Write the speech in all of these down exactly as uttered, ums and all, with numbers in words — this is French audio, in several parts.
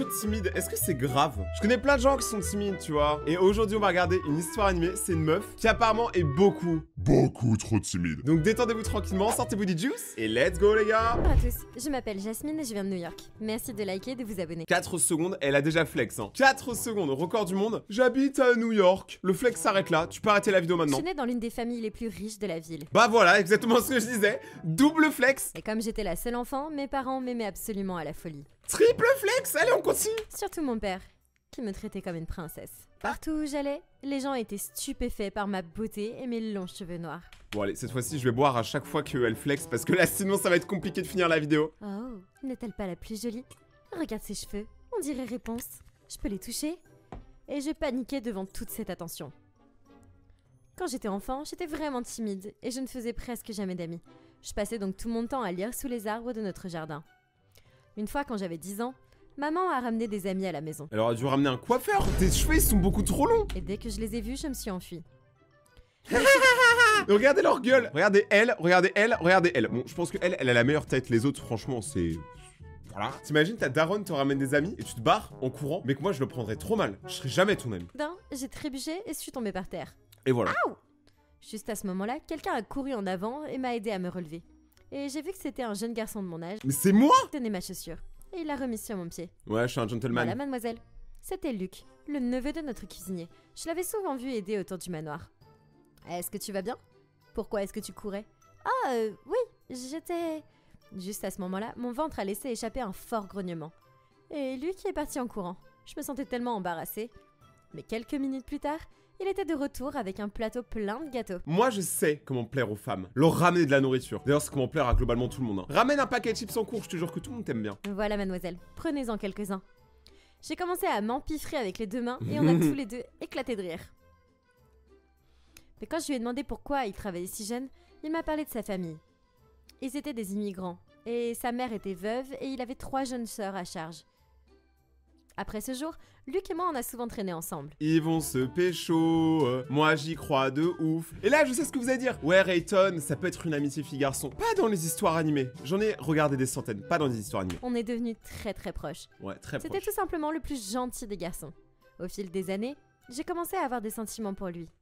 plutôt timide. Est-ce que c'est grave? Je connais plein de gens qui sont timides, tu vois. Et aujourd'hui, on va regarder une histoire animée. C'est une meuf qui apparemment est beaucoup, beaucoup trop timide. Donc détendez-vous tranquillement, sortez-vous du juice et let's go les gars. Bonjour à tous, je m'appelle Jasmine et je viens de New York. Merci de liker et de vous abonner. quatre secondes, elle a déjà flex, hein. quatre secondes, record du monde. J'habite à New York. Le flex s'arrête là. Tu peux arrêter la vidéo maintenant. Je suis née dans l'une des familles les plus riches de la ville. Bah voilà, exactement ce que je disais. Double flex. Et comme j'étais la seule enfant, mes parents m'aimaient absolument à la folie. Triple flex. Allez, on continue. Surtout mon père, qui me traitait comme une princesse. Partout où j'allais, les gens étaient stupéfaits par ma beauté et mes longs cheveux noirs. Bon allez, cette fois-ci, je vais boire à chaque fois qu'elle flex parce que là, sinon, ça va être compliqué de finir la vidéo. Oh, n'est-elle pas la plus jolie? Regarde ses cheveux, on dirait Réponse. Je peux les toucher? Et je paniquais devant toute cette attention. Quand j'étais enfant, j'étais vraiment timide et je ne faisais presque jamais d'amis. Je passais donc tout mon temps à lire sous les arbres de notre jardin. Une fois, quand j'avais dix ans, maman a ramené des amis à la maison. Elle aurait dû ramener un coiffeur. Tes cheveux, ils sont beaucoup trop longs. Et dès que je les ai vus, je me suis enfuie. Regardez leur gueule. Regardez elle, regardez elle, regardez elle. Bon, je pense que elle, elle a la meilleure tête. Les autres, franchement, c'est... Voilà. T'imagines, ta daronne te ramène des amis et tu te barres en courant, mais que moi, je le prendrais trop mal. Je serais jamais ton ami. D'un, j'ai trébuché et suis tombée par terre. Et voilà. Aouh! Juste à ce moment-là, quelqu'un a couru en avant et m'a aidé à me relever. Et j'ai vu que c'était un jeune garçon de mon âge. Mais c'est moi! Tenez ma chaussure. Et il l'a remise sur mon pied. Ouais, je suis un gentleman. Voilà, mademoiselle. C'était Luc, le neveu de notre cuisinier. Je l'avais souvent vu aider autour du manoir. Est-ce que tu vas bien? Pourquoi est-ce que tu courais? Ah, euh, oui, j'étais... Juste à ce moment-là, mon ventre a laissé échapper un fort grognement. Et Luc est parti en courant. Je me sentais tellement embarrassée. Mais quelques minutes plus tard, il était de retour avec un plateau plein de gâteaux. Moi, je sais comment plaire aux femmes. Leur ramener de la nourriture. D'ailleurs, c'est comment plaire à globalement tout le monde. Hein. Ramène un paquet de chips en cours, je te jure que tout le monde t'aime bien. Voilà, mademoiselle. Prenez-en quelques-uns. J'ai commencé à m'empiffrer avec les deux mains et on a tous les deux éclaté de rire. Mais quand je lui ai demandé pourquoi il travaillait si jeune, il m'a parlé de sa famille. Ils étaient des immigrants, et sa mère était veuve et il avait trois jeunes sœurs à charge. Après ce jour, Luc et moi on a souvent traîné ensemble. Ils vont se pécho, euh, moi j'y crois de ouf. Et là je sais ce que vous allez dire. Ouais Rayton, ça peut être une amitié fille-garçon. Pas dans les histoires animées. J'en ai regardé des centaines, pas dans les histoires animées. On est devenus très très proches. Ouais, très proches. C'était tout simplement le plus gentil des garçons. Au fil des années, j'ai commencé à avoir des sentiments pour lui.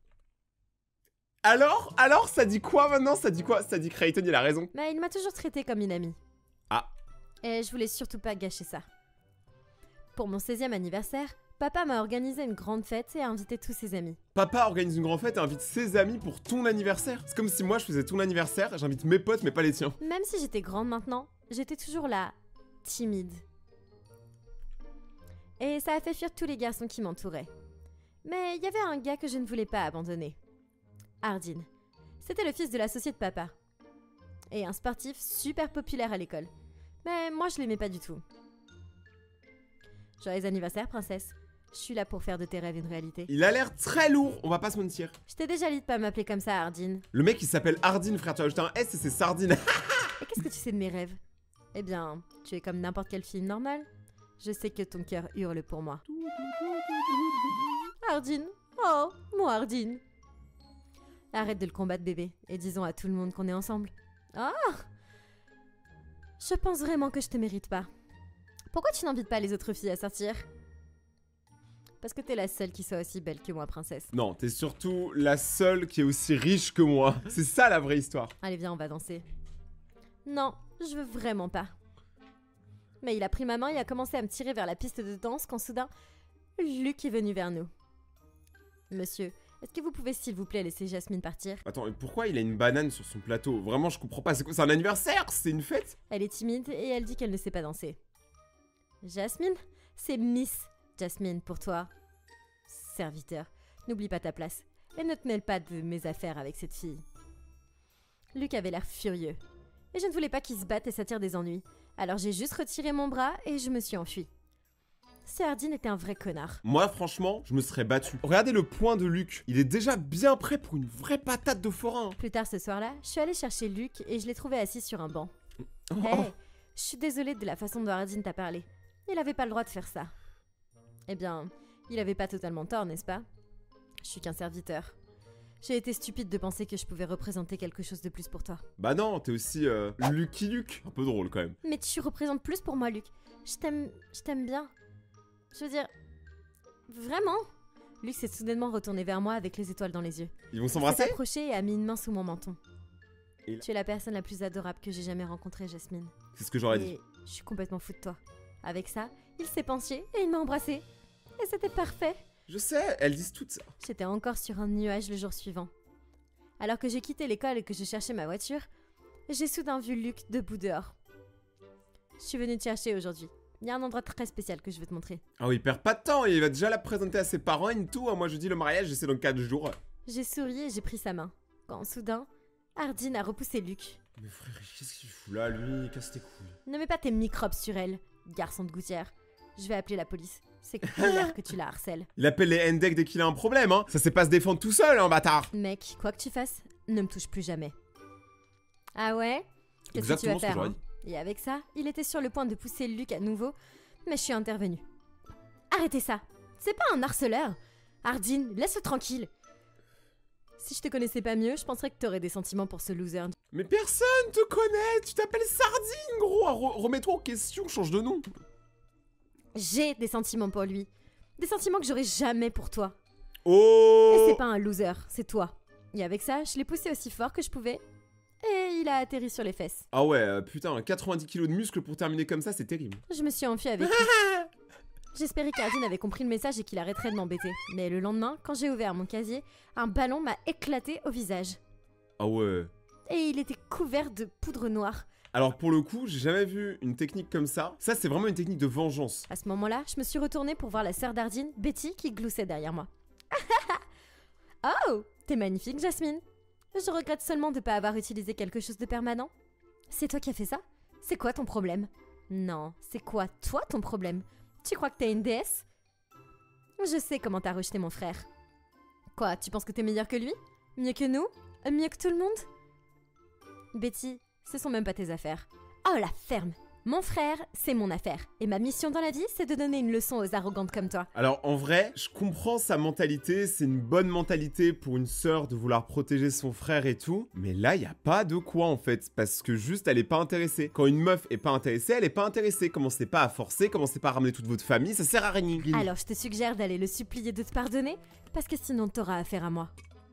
Alors Alors ça dit quoi maintenant? Ça dit quoi? Ça dit que Rayton il a raison. Mais il m'a toujours traité comme une amie. Ah. Et je voulais surtout pas gâcher ça. Pour mon seizième anniversaire, papa m'a organisé une grande fête et a invité tous ses amis. Papa organise une grande fête et invite ses amis pour ton anniversaire. C'est comme si moi je faisais ton anniversaire, j'invite mes potes mais pas les tiens. Même si j'étais grande maintenant, j'étais toujours là, timide. Et ça a fait fuir tous les garçons qui m'entouraient. Mais il y avait un gars que je ne voulais pas abandonner. Hardin. C'était le fils de l'associé de papa. Et un sportif super populaire à l'école. Mais moi je l'aimais pas du tout. Joyeux anniversaire, princesse. Je suis là pour faire de tes rêves une réalité. Il a l'air très lourd, on va pas se mentir. Je t'ai déjà dit de pas m'appeler comme ça, Hardin. Le mec il s'appelle Hardin, frère, tu as ajouté un S et c'est Sardine. Et qu'est-ce que tu sais de mes rêves? Eh bien, tu es comme n'importe quelle fille normale. Je sais que ton cœur hurle pour moi. Hardin. Oh, mon Hardin. Arrête de le combattre, bébé, et disons à tout le monde qu'on est ensemble. Ah! Je pense vraiment que je te mérite pas. Pourquoi tu n'invites pas les autres filles à sortir? Parce que t'es la seule qui soit aussi belle que moi, princesse. Non, t'es surtout la seule qui est aussi riche que moi. C'est ça la vraie histoire. Allez, viens, on va danser. Non, je veux vraiment pas. Mais il a pris ma main et a commencé à me tirer vers la piste de danse quand soudain, Luc est venu vers nous. Monsieur, est-ce que vous pouvez s'il vous plaît laisser Jasmine partir? Attends, mais pourquoi il a une banane sur son plateau? Vraiment, je comprends pas. C'est quoi? C'est un anniversaire? C'est une fête? Elle est timide et elle dit qu'elle ne sait pas danser. Jasmine? C'est Miss Jasmine pour toi. Serviteur, n'oublie pas ta place. Et ne te mêle pas de mes affaires avec cette fille. Luc avait l'air furieux. Et je ne voulais pas qu'il se batte et s'attire des ennuis. Alors j'ai juste retiré mon bras et je me suis enfuie. Ce Hardin était un vrai connard. Moi, franchement, je me serais battu. Regardez le poing de Luc. Il est déjà bien prêt pour une vraie patate de forain. Plus tard ce soir-là, je suis allée chercher Luc et je l'ai trouvé assis sur un banc. Oh. Hey, je suis désolée de la façon dont Hardin t'a parlé. Il avait pas le droit de faire ça. Eh bien, il avait pas totalement tort, n'est-ce pas? Je suis qu'un serviteur. J'ai été stupide de penser que je pouvais représenter quelque chose de plus pour toi. Bah non, t'es aussi euh, Lucky Luke. Un peu drôle quand même. Mais tu représentes plus pour moi, Luc. Je t'aime... je t'aime bien. Je veux dire... Vraiment? Luc s'est soudainement retourné vers moi avec les étoiles dans les yeux. Ils vont Il s'est s'embrasser? approché et a mis une main sous mon menton. Et là- Tu es la personne la plus adorable que j'ai jamais rencontrée, Jasmine. C'est ce que j'aurais dit. Et je suis complètement fou de toi. Avec ça, il s'est penché et il m'a embrassé. Et c'était parfait. Je sais, elles disent toutes ça. J'étais encore sur un nuage le jour suivant. Alors que j'ai quitté l'école et que je cherchais ma voiture, j'ai soudain vu Luc debout dehors. Je suis venue te chercher aujourd'hui. Il y a un endroit très spécial que je veux te montrer. Ah oui, il perd pas de temps, il va déjà la présenter à ses parents et tout. Moi je dis le mariage, c'est dans quatre jours. J'ai souri et j'ai pris sa main. Quand soudain, Ardine a repoussé Luc. Mais frère, qu'est-ce qu'il fout là, lui? Casse tes couilles. Ne mets pas tes microbes sur elle, garçon de gouttière. Je vais appeler la police. C'est clair que tu la harcèles. Il appelle les Hendek dès qu'il a un problème, hein. Ça sait pas se défendre tout seul, hein, bâtard. Mec, quoi que tu fasses, ne me touche plus jamais. Ah ouais? Qu'est-ce que tu Exactement vas ce que faire, j'aurais hein? dit. Et avec ça, il était sur le point de pousser Luc à nouveau, mais je suis intervenue. Arrêtez ça! C'est pas un harceleur! Ardine, laisse-le tranquille! Si je te connaissais pas mieux, je penserais que t'aurais des sentiments pour ce loser. Mais personne te connaît, tu t'appelles Sardine, gros. Re- Remets-toi en question, change de nom. J'ai des sentiments pour lui. Des sentiments que j'aurais jamais pour toi. Oh. Et c'est pas un loser, c'est toi. Et avec ça, je l'ai poussé aussi fort que je pouvais. Et il a atterri sur les fesses. Ah ouais, euh, putain, quatre-vingt-dix kilos de muscles pour terminer comme ça, c'est terrible. Je me suis enfuie avec lui. J'espérais qu'Ardine avait compris le message et qu'il arrêterait de m'embêter. Mais le lendemain, quand j'ai ouvert mon casier, un ballon m'a éclaté au visage. Ah ouais. Et il était couvert de poudre noire. Alors pour le coup, j'ai jamais vu une technique comme ça. Ça, c'est vraiment une technique de vengeance. À ce moment-là, je me suis retournée pour voir la sœur d'Ardine, Betty, qui gloussait derrière moi. Oh, t'es magnifique, Jasmine. Je regrette seulement de ne pas avoir utilisé quelque chose de permanent. C'est toi qui as fait ça? C'est quoi ton problème? Non, c'est quoi, toi, ton problème? Tu crois que t'es une déesse? Je sais comment t'as rejeté mon frère. Quoi, tu penses que t'es meilleur que lui? Mieux que nous? Mieux que tout le monde? Betty, ce sont même pas tes affaires. Oh la ferme! Mon frère, c'est mon affaire. Et ma mission dans la vie, c'est de donner une leçon aux arrogantes comme toi. Alors en vrai, je comprends sa mentalité, c'est une bonne mentalité pour une sœur de vouloir protéger son frère et tout. Mais là, y a pas de quoi en fait, parce que juste elle est pas intéressée. Quand une meuf est pas intéressée, elle est pas intéressée. Commencez pas à forcer, commencez pas à ramener toute votre famille, ça sert à rien. Alors je te suggère d'aller le supplier de te pardonner, parce que sinon t'auras affaire à moi.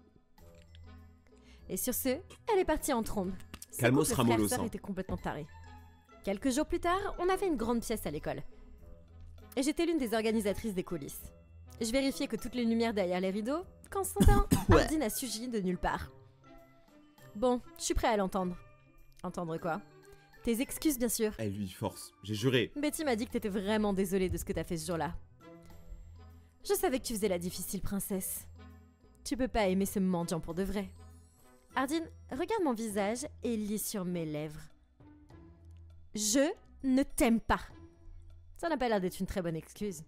Et sur ce, elle est partie en trombe. Ce Calmos couple Ramolos, frère-sœur hein. était complètement taré. Quelques jours plus tard, on avait une grande pièce à l'école. Et j'étais l'une des organisatrices des coulisses. Je vérifiais que toutes les lumières derrière les rideaux, quand soudain, Ardine a surgi de nulle part. Bon, je suis prêt à l'entendre. Entendre quoi? Tes excuses, bien sûr. Elle lui force, j'ai juré. Betty m'a dit que t'étais vraiment désolée de ce que t'as fait ce jour-là. Je savais que tu faisais la difficile princesse. Tu peux pas aimer ce mendiant pour de vrai. Ardine, regarde mon visage et lis sur mes lèvres. Je ne t'aime pas. Ça n'a pas l'air d'être une très bonne excuse.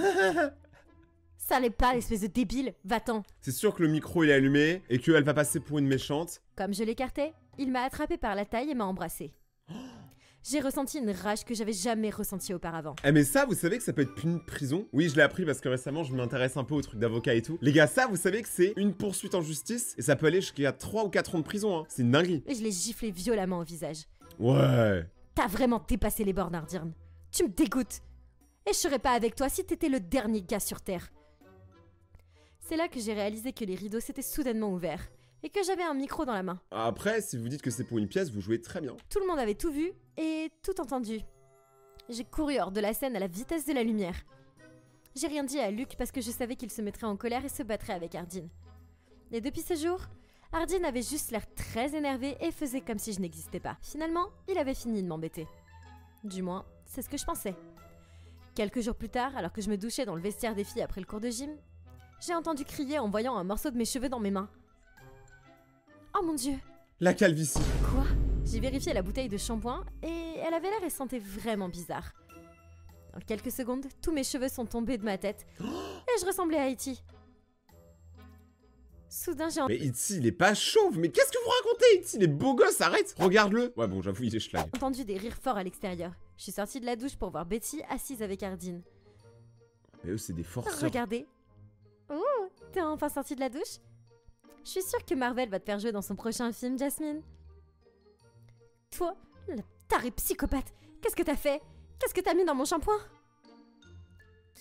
Ça l'est pas, l'espèce de débile. Va-t'en. C'est sûr que le micro il est allumé et qu'elle va passer pour une méchante. Comme je l'écartais, il m'a attrapé par la taille et m'a embrassé. J'ai ressenti une rage que j'avais jamais ressentie auparavant. Eh mais ça, vous savez que ça peut être puni de prison? Oui, je l'ai appris parce que récemment, je m'intéresse un peu aux trucs d'avocat et tout. Les gars, ça, vous savez que c'est une poursuite en justice et ça peut aller jusqu'à trois ou quatre ans de prison, hein. C'est une dinguerie. Et je l'ai giflé violemment au visage. Ouais. T'as vraiment dépassé les bornes, Ardine. Tu me dégoûtes. Et je serais pas avec toi si t'étais le dernier gars sur Terre. C'est là que j'ai réalisé que les rideaux s'étaient soudainement ouverts et que j'avais un micro dans la main. Après, si vous dites que c'est pour une pièce, vous jouez très bien. Tout le monde avait tout vu et tout entendu. J'ai couru hors de la scène à la vitesse de la lumière. J'ai rien dit à Luc parce que je savais qu'il se mettrait en colère et se battrait avec Ardine. Et depuis ce jour, Ardine avait juste l'air très énervé et faisait comme si je n'existais pas. Finalement, il avait fini de m'embêter. Du moins, c'est ce que je pensais. Quelques jours plus tard, alors que je me douchais dans le vestiaire des filles après le cours de gym, j'ai entendu crier en voyant un morceau de mes cheveux dans mes mains. Oh mon Dieu! La calvitie. Quoi? J'ai vérifié la bouteille de shampoing et elle avait l'air et sentait vraiment bizarre. En quelques secondes, tous mes cheveux sont tombés de ma tête et je ressemblais à Haïti. Soudain, j'ai Mais Itzy, il est pas chauve. Mais qu'est-ce que vous racontez, Itzy? Il est beau gosse, arrête. Regarde-le. Ouais, bon, j'avoue, il est schlag. entendu des rires forts à l'extérieur. Je suis sortie de la douche pour voir Betty assise avec Ardine. Mais eux, c'est des forceurs. Regardez. Oh, t'es enfin sortie de la douche? Je suis sûre que Marvel va te faire jouer dans son prochain film, Jasmine. Toi, la taré psychopathe, qu'est-ce que t'as fait? Qu'est-ce que t'as mis dans mon shampoing?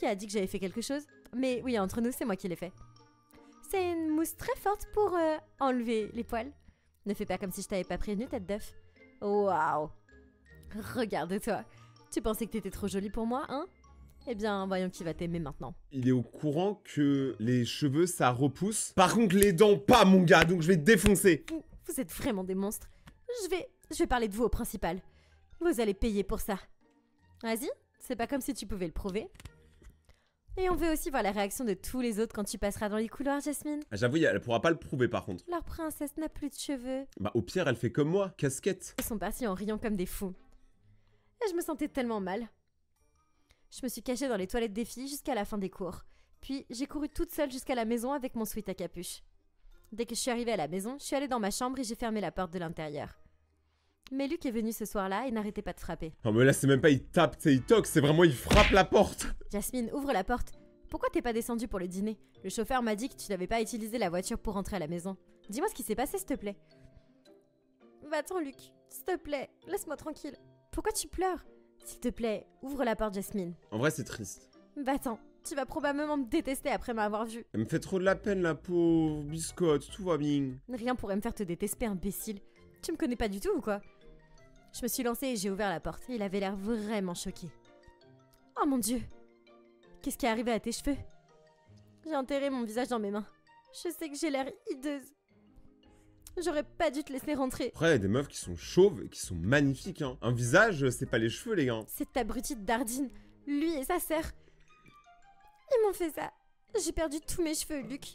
Qui a dit que j'avais fait quelque chose? Mais oui, entre nous, c'est moi qui l'ai fait. C'est une mousse très forte pour euh, enlever les poils. Ne fais pas comme si je t'avais pas prévenu, tête d'œuf. Waouh! Regarde-toi. Tu pensais que t'étais trop jolie pour moi, hein? Eh bien, voyons qui va t'aimer maintenant. Il est au courant que les cheveux, ça repousse. Par contre, les dents, pas, mon gars, donc je vais te défoncer. Vous, vous êtes vraiment des monstres. Je vais, je vais parler de vous au principal. Vous allez payer pour ça. Vas-y, c'est pas comme si tu pouvais le prouver. Et on veut aussi voir la réaction de tous les autres quand tu passeras dans les couloirs, Jasmine. Ah, j'avoue, elle pourra pas le prouver par contre. Leur princesse n'a plus de cheveux. Bah au pire, elle fait comme moi, casquette. Ils sont partis en riant comme des fous. Et je me sentais tellement mal. Je me suis cachée dans les toilettes des filles jusqu'à la fin des cours. Puis j'ai couru toute seule jusqu'à la maison avec mon sweat à capuche. Dès que je suis arrivée à la maison, je suis allée dans ma chambre et j'ai fermé la porte de l'intérieur. Mais Luc est venu ce soir-là et n'arrêtait pas de frapper. Non mais là c'est même pas il tape, c'est il toque, c'est vraiment il frappe la porte. Jasmine, ouvre la porte. Pourquoi t'es pas descendue pour le dîner? Le chauffeur m'a dit que tu n'avais pas utilisé la voiture pour rentrer à la maison. Dis-moi ce qui s'est passé, s'il te plaît. Va-t'en, Luc. S'il te plaît, laisse-moi tranquille. Pourquoi tu pleures? S'il te plaît, ouvre la porte, Jasmine. En vrai c'est triste. Va-t'en. Tu vas probablement me détester après m'avoir vue. Elle me fait trop de la peine la pauvre biscotte, tout va bien. Rien pourrait me faire te détester, imbécile. Tu me connais pas du tout ou quoi? Je me suis lancée et j'ai ouvert la porte. Il avait l'air vraiment choqué. Oh mon Dieu! Qu'est-ce qui est arrivé à tes cheveux? J'ai enterré mon visage dans mes mains. Je sais que j'ai l'air hideuse. J'aurais pas dû te laisser rentrer. Après, il y a des meufs qui sont chauves et qui sont magnifiques, hein. Un visage, c'est pas les cheveux, les gars. Cette abruti de Dardine, lui et sa sœur. Ils m'ont fait ça. J'ai perdu tous mes cheveux, Luc.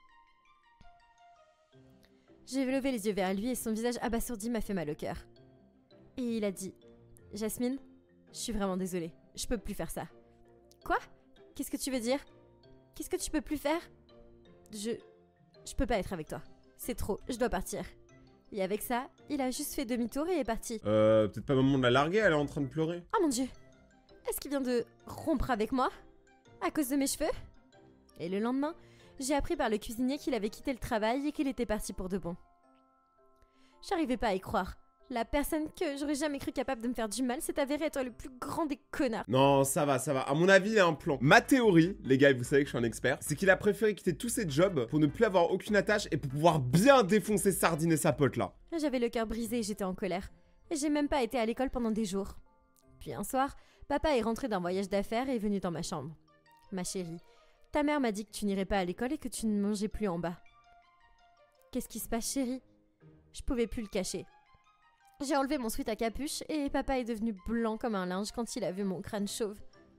J'ai levé les yeux vers lui et son visage abasourdi m'a fait mal au cœur. Et il a dit, Jasmine, je suis vraiment désolée. Je peux plus faire ça. Quoi? Qu'est-ce que tu veux dire? Qu'est-ce que tu peux plus faire? Je... Je peux pas être avec toi. C'est trop, je dois partir. Et avec ça, il a juste fait demi-tour et est parti. Euh, peut-être pas le moment de la larguer, elle est en train de pleurer. Oh mon Dieu! Est-ce qu'il vient de rompre avec moi? À cause de mes cheveux? Et le lendemain, j'ai appris par le cuisinier qu'il avait quitté le travail et qu'il était parti pour de bon. J'arrivais pas à y croire. La personne que j'aurais jamais cru capable de me faire du mal s'est avérée être le plus grand des connards. Non, ça va, ça va. À mon avis, il a un plan. Ma théorie, les gars, vous savez que je suis un expert, c'est qu'il a préféré quitter tous ses jobs pour ne plus avoir aucune attache et pour pouvoir bien défoncer Sardine et sa pote là. J'avais le cœur brisé et j'étais en colère. Et j'ai même pas été à l'école pendant des jours. Puis un soir, papa est rentré d'un voyage d'affaires et est venu dans ma chambre. Ma chérie, ta mère m'a dit que tu n'irais pas à l'école et que tu ne mangeais plus en bas. Qu'est-ce qui se passe, chérie? Je pouvais plus le cacher. J'ai enlevé mon sweat à capuche et papa est devenu blanc comme un linge quand il a vu mon crâne chauve.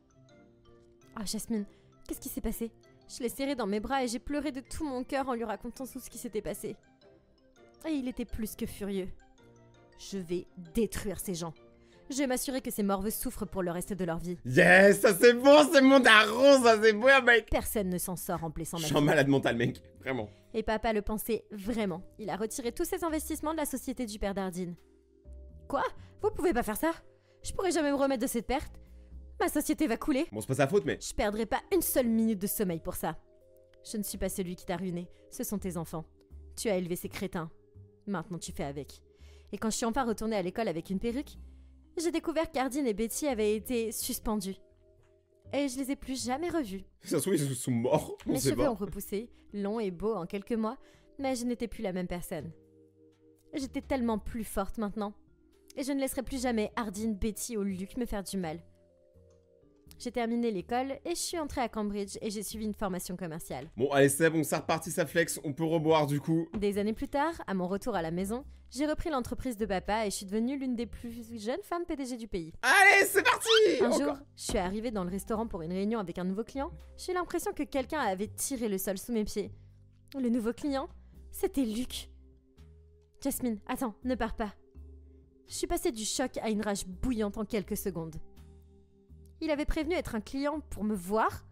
Oh Jasmine, qu'est-ce qui s'est passé? Je l'ai serré dans mes bras et j'ai pleuré de tout mon cœur en lui racontant tout ce qui s'était passé. Et il était plus que furieux. Je vais détruire ces gens. Je vais m'assurer que ces morveux souffrent pour le reste de leur vie. Yes, ça c'est bon, c'est mon daron, ça c'est bon, mec. Personne ne s'en sort en blessant ma Je vie. suis un malade mental, mec, vraiment. Et papa le pensait vraiment. Il a retiré tous ses investissements de la société du père Dardine. Quoi? Vous pouvez pas faire ça? Je pourrai jamais me remettre de cette perte. Ma société va couler. Bon, c'est pas sa faute, mais... Je perdrai pas une seule minute de sommeil pour ça. Je ne suis pas celui qui t'a ruiné. Ce sont tes enfants. Tu as élevé ces crétins. Maintenant, tu fais avec. Et quand je suis enfin retournée à l'école avec une perruque, j'ai découvert qu'Ardine et Betty avaient été suspendus. Et je les ai plus jamais revus. Ça se trouve, ils sont morts, on Mes sait cheveux pas. ont repoussé, longs et beaux en quelques mois, mais je n'étais plus la même personne. J'étais tellement plus forte maintenant. Et je ne laisserai plus jamais Ardine, Betty ou Luc me faire du mal. J'ai terminé l'école et je suis entrée à Cambridge et j'ai suivi une formation commerciale. Bon, allez, c'est bon, ça reparti, ça flex, on peut reboire du coup. Des années plus tard, à mon retour à la maison, j'ai repris l'entreprise de papa et je suis devenue l'une des plus jeunes femmes P D G du pays. Allez, c'est parti. Un Encore. jour, je suis arrivée dans le restaurant pour une réunion avec un nouveau client. J'ai eu l'impression que quelqu'un avait tiré le sol sous mes pieds. Le nouveau client, c'était Luc. Jasmine, attends, ne pars pas. Je suis passée du choc à une rage bouillante en quelques secondes. Il avait prévenu être un client pour me voir.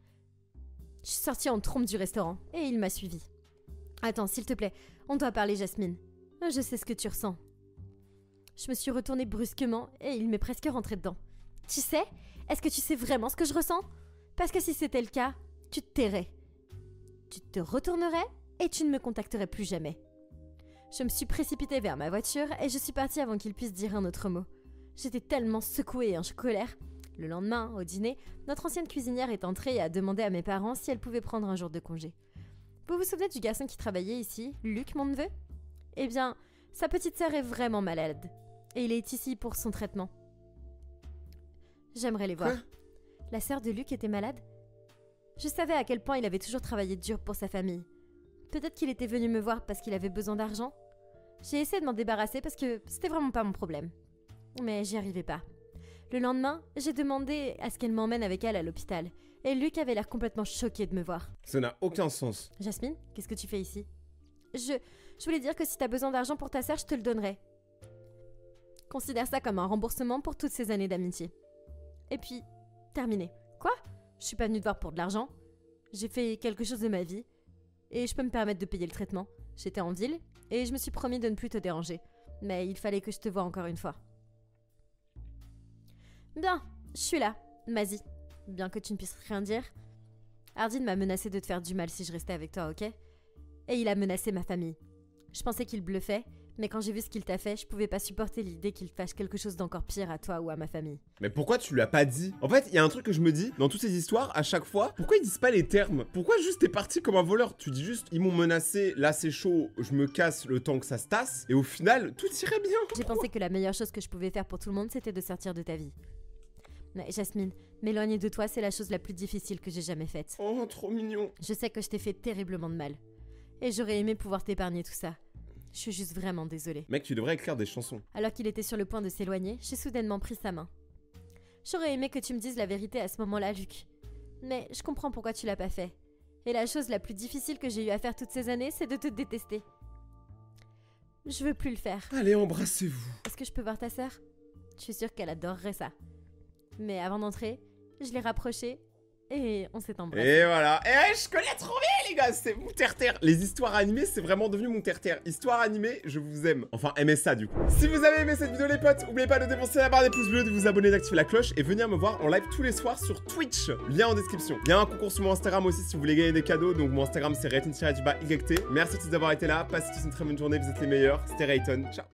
Je suis sortie en trompe du restaurant et il m'a suivie. Attends, s'il te plaît, on doit parler, Jasmine. Je sais ce que tu ressens. Je me suis retournée brusquement et il m'est presque rentré dedans. Tu sais, est-ce que tu sais vraiment ce que je ressens? Parce que si c'était le cas, tu te tairais. Tu te retournerais et tu ne me contacterais plus jamais. Je me suis précipitée vers ma voiture et je suis partie avant qu'il puisse dire un autre mot. J'étais tellement secouée et en colère. Le lendemain, au dîner, notre ancienne cuisinière est entrée et a demandé à mes parents si elle pouvait prendre un jour de congé. Vous vous souvenez du garçon qui travaillait ici, Luc, mon neveu? Eh bien, sa petite sœur est vraiment malade. Et il est ici pour son traitement. J'aimerais les voir. Quoi? La sœur de Luc était malade? Je savais à quel point il avait toujours travaillé dur pour sa famille. Peut-être qu'il était venu me voir parce qu'il avait besoin d'argent. J'ai essayé de m'en débarrasser parce que c'était vraiment pas mon problème. Mais j'y arrivais pas. Le lendemain, j'ai demandé à ce qu'elle m'emmène avec elle à l'hôpital. Et Luc avait l'air complètement choqué de me voir. Ça n'a aucun sens. Jasmine, qu'est-ce que tu fais ici? Je... Je voulais dire que si t'as besoin d'argent pour ta sœur, je te le donnerai. Considère ça comme un remboursement pour toutes ces années d'amitié. Et puis, terminé. Quoi? Je suis pas venue te voir pour de l'argent. J'ai fait quelque chose de ma vie. Et je peux me permettre de payer le traitement. J'étais en ville, et je me suis promis de ne plus te déranger. Mais il fallait que je te voie encore une fois. Bien, je suis là. Vas-y. Bien que tu ne puisses rien dire. Hardin m'a menacé de te faire du mal si je restais avec toi, ok? Et il a menacé ma famille. Je pensais qu'il bluffait, mais quand j'ai vu ce qu'il t'a fait, je pouvais pas supporter l'idée qu'il fasse quelque chose d'encore pire à toi ou à ma famille. Mais pourquoi tu l'as pas dit? En fait, il y a un truc que je me dis, dans toutes ces histoires, à chaque fois, pourquoi ils disent pas les termes? Pourquoi juste t'es parti comme un voleur? Tu dis juste, ils m'ont menacé, là c'est chaud, je me casse le temps que ça se tasse, et au final, tout irait bien. J'ai pensé que la meilleure chose que je pouvais faire pour tout le monde, c'était de sortir de ta vie. Mais Jasmine, m'éloigner de toi, c'est la chose la plus difficile que j'ai jamais faite. Oh, trop mignon. Je sais que je t'ai fait terriblement de mal. Et j'aurais aimé pouvoir t'épargner tout ça. Je suis juste vraiment désolée. Mec, tu devrais écrire des chansons. Alors qu'il était sur le point de s'éloigner, j'ai soudainement pris sa main. J'aurais aimé que tu me dises la vérité à ce moment-là, Luc. Mais je comprends pourquoi tu l'as pas fait. Et la chose la plus difficile que j'ai eu à faire toutes ces années, c'est de te détester. Je veux plus le faire. Allez, embrassez-vous. Est-ce que je peux voir ta sœur? Je suis sûre qu'elle adorerait ça. Mais avant d'entrer, je l'ai rapprochée et on s'est embrassé. Et voilà. Et je connais trop bien, les gars. C'est mon terre-terre. Les histoires animées, c'est vraiment devenu mon terre-terre. Histoire animée, je vous aime. Enfin, aimez ça, du coup. Si vous avez aimé cette vidéo, les potes, n'oubliez pas de défoncer la barre des pouces bleus, de vous abonner, d'activer la cloche et venir me voir en live tous les soirs sur Twitch. Lien en description. Il y a un concours sur mon Instagram aussi si vous voulez gagner des cadeaux. Donc, mon Instagram, c'est Rayton-Y T. Merci à tous d'avoir été là. Passez tous une très bonne journée. Vous êtes les meilleurs. C'était Rayton. Ciao.